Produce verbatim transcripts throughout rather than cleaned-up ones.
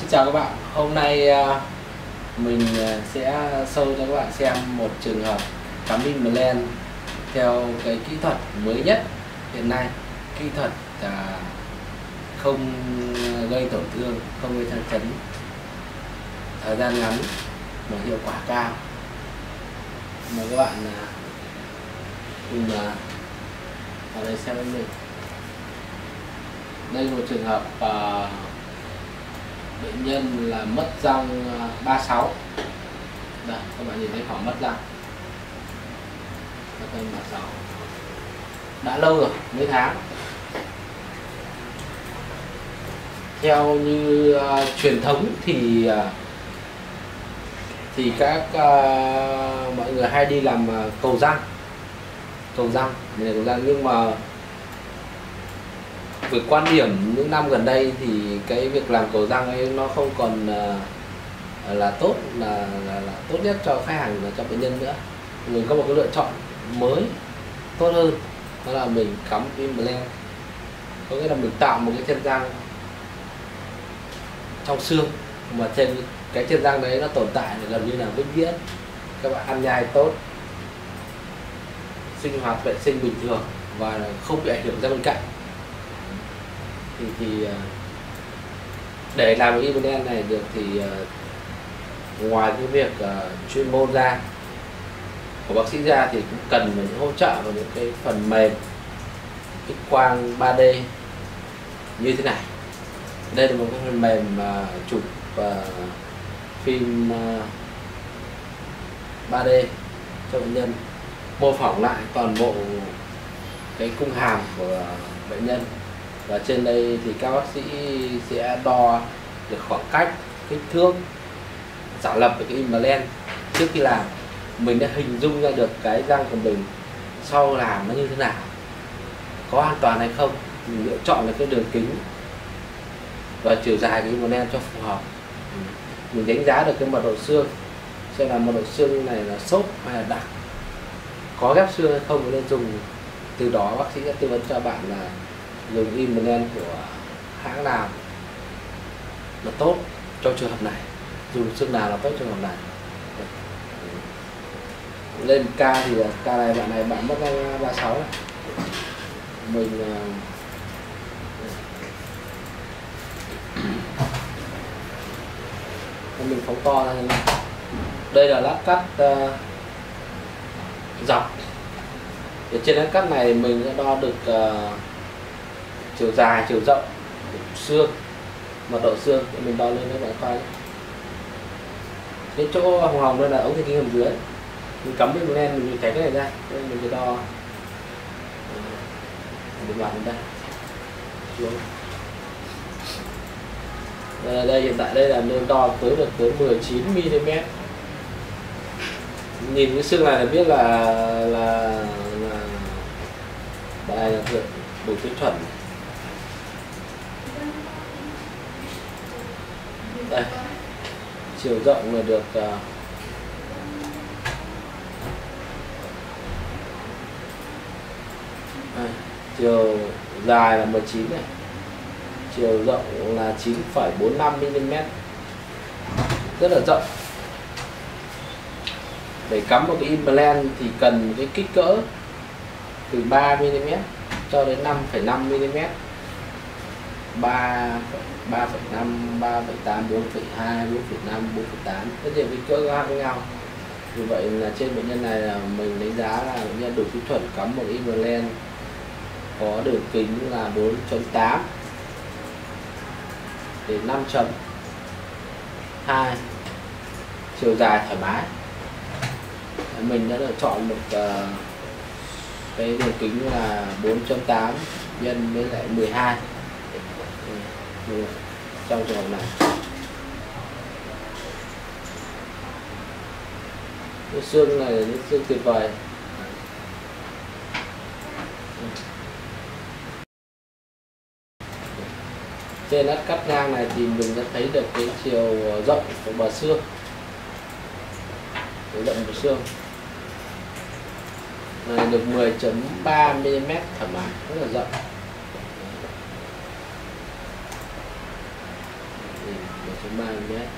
Xin chào các bạn, hôm nay mình sẽ show cho các bạn xem một trường hợp cắm implant theo cái kỹ thuật mới nhất hiện nay. Kỹ thuật là không gây tổn thương, không gây sang chấn, thời gian ngắn mà hiệu quả cao. Mời các bạn cùng vào đây xem với mình. Đây là một trường hợp uh, bệnh nhân là mất răng ba mươi sáu. Đây, các bạn nhìn thấy khoảng mất răng mất răng ba mươi sáu đã lâu rồi, mấy tháng. Theo như uh, truyền thống thì uh, thì các uh, mọi người hay đi làm uh, cầu răng cầu răng cầu răng nhưng mà về quan điểm những năm gần đây thì cái việc làm cầu răng ấy nó không còn uh, là tốt là, là, là tốt nhất cho khách hàng, là cho bệnh nhân nữa. Mình có một cái lựa chọn mới tốt hơn, đó là mình cắm implant. Có nghĩa là mình tạo một cái chân răng trong xương, mà trên cái chân răng đấy nó tồn tại gần như là vĩnh viễn. Các bạn ăn nhai tốt, sinh hoạt vệ sinh bình thường và không bị ảnh hưởng ra bên cạnh. Thì, thì để làm cái implant này được thì ngoài cái việc uh, chuyên môn ra của bác sĩ ra thì cũng cần những hỗ trợ vào những cái phần mềm X quang ba D như thế này. Đây là một cái phần mềm uh, chụp uh, phim uh, ba D cho bệnh nhân, mô phỏng lại toàn bộ cái cung hàm của bệnh nhân. Và trên đây thì các bác sĩ sẽ đo được khoảng cách, kích thước, giả lập về cái implant. Trước khi làm mình đã hình dung ra được cái răng của mình sau làm nó như thế nào, có an toàn hay không. Mình lựa chọn được cái đường kính và chiều dài cái implant cho phù hợp. Mình đánh giá được cái mật độ xương, xem là mật độ xương này là xốp hay là đặc, có ghép xương hay không nên dùng. Từ đó bác sĩ sẽ tư vấn cho bạn là dùng implant của hãng nào là tốt cho trường hợp này, dùng xương nào là tốt trường hợp này. Lên ca thì ca này bạn này bạn mất răng ba mươi sáu này. Mình mình phóng to ra này. Đây là lát cắt uh, dọc. Ở trên lát cắt này mình đã đo được uh, chiều dài, chiều rộng xương, mật độ xương. Để mình đo lên các bạn coi. Cái chỗ hồng hồng đây là ống thần kinh hầm dưới. Mình cắm cái lên mình nhìn thấy cái này ra, nên mình sẽ đo mình vào đây xuống. Đây, đây hiện tại đây là nên đo tới được tới mười chín mi li mét. Nhìn cái xương này là biết là là là đây là thượng đủ tiêu chuẩn. Đây, chiều rộng là được uh, đây, chiều dài là mười chín này, chiều rộng là chín phẩy bốn lăm mi li mét, rất là rộng. Để cắm một cái implant thì cần cái kích cỡ từ ba mi li mét cho đến năm phẩy năm mi li mét, ba, ba phẩy năm, ba phẩy tám, bốn phẩy hai, bốn phẩy năm, bốn phẩy tám, rất nhiều kích cỡ khác nhau. Vì vậy là trên bệnh nhân này là mình đánh giá là bệnh nhân đủ tiêu chuẩn cắm một implant có đường kính là bốn chấm tám đến năm chấm hai, chiều dài thoải mái. Mình đã lựa chọn một uh, cái đường kính là bốn chấm tám nhân với lại mười hai trong trường hợp này. Cái xương này là những xương tuyệt vời. Trên lát cắt ngang này thì mình đã thấy được cái chiều rộng của bờ xương, chiều rộng của xương này được mười chấm ba mi li mét, thoải mái, rất là rộng. chấm ba mi li mét.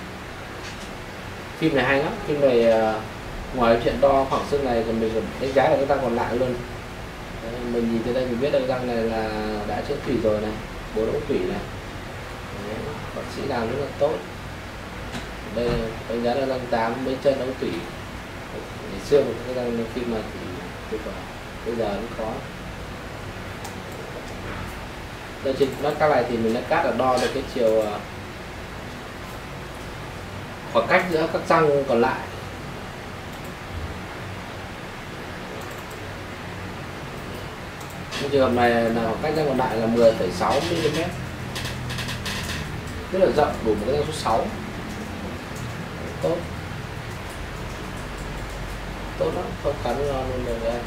Phim này hay lắm, phim này uh, ngoài chuyện đo khoảng xương này còn mình còn đánh giá được cái răng còn lại luôn. Đấy, mình nhìn từ đây mình biết được răng này là đã chữa thủy rồi này, bốn ống thủy này. Đấy, bác sĩ làm rất là tốt. Đây đánh giá là răng tám mấy chân ống thủy. Ngày xưa một cái răng phim mà thì tuyệt vời, bây giờ cũng có. Đây trên nó các này thì mình đã cắt là đo được cái chiều uh, khoảng cách giữa các răng còn lại. Trong trường hợp này là khoảng cách răng còn lại là mười phẩy sáu mi li mét, rất là rộng, đủ một cái răng số sáu. Tốt, tốt lắm, không cắn ngon luôn rồi đây.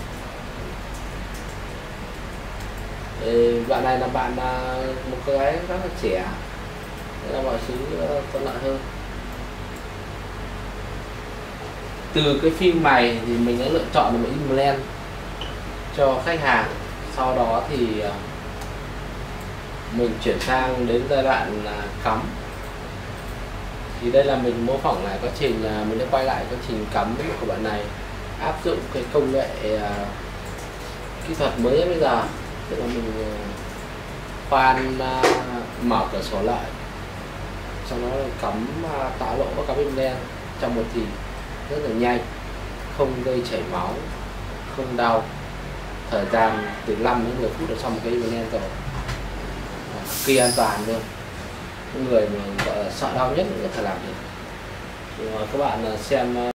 Thì bạn này là bạn uh, một cái gái rất là trẻ, nên là mọi thứ uh, thuận lợi hơn. Từ cái phim này thì mình đã lựa chọn được một implant cho khách hàng. Sau đó thì uh, mình chuyển sang đến giai đoạn uh, cắm. Thì đây là mình mô phỏng lại quá trình, uh, mình đã quay lại quá trình cắm của bạn này, áp dụng cái công nghệ uh, kỹ thuật mới bây giờ. Tức là mình khoan uh, mở cửa sổ lại, sau đó là cắm uh, tạo lỗ và cắm implant trong một thì rất là nhanh, không gây chảy máu, không đau, thời gian từ năm đến mười phút là xong một cái implant rồi, cực kỳ an toàn luôn. Những người mà gọi là sợ đau nhất cũng có thể làm được. Thì, uh, các bạn uh, xem uh,